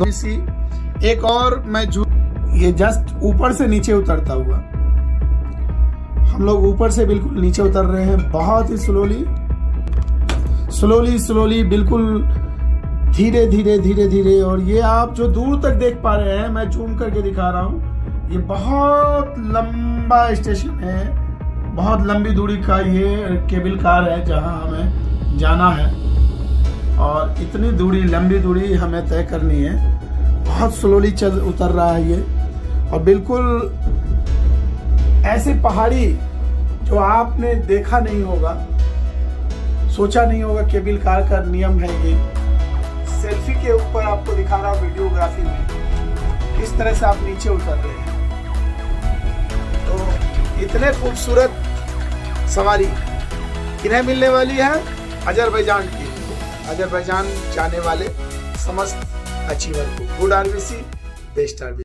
सी एक और मैं ये जस्ट ऊपर से नीचे उतरता हुआ, हम लोग ऊपर से बिल्कुल नीचे उतर रहे हैं, बहुत ही स्लोली बिल्कुल धीरे धीरे। और ये आप जो दूर तक देख पा रहे हैं, मैं जूम करके दिखा रहा हूँ, ये बहुत लंबा स्टेशन है, बहुत लंबी दूरी का ये केबल कार है जहां हमें जाना है। और इतनी दूरी, लंबी दूरी हमें तय करनी है। बहुत स्लोली चल उतर रहा है ये, और बिल्कुल ऐसी पहाड़ी जो आपने देखा नहीं होगा, सोचा नहीं होगा। केबल कार का नियम है ये। सेल्फी के ऊपर आपको दिखा रहा हूँ वीडियोग्राफी में किस तरह से आप नीचे उतर रहे हैं। तो इतने खूबसूरत सवारी किन्हें मिलने वाली है? अजरबैजान की, अजरबैजान जाने वाले समस्त अचीवर को। Good RBC, best RBC.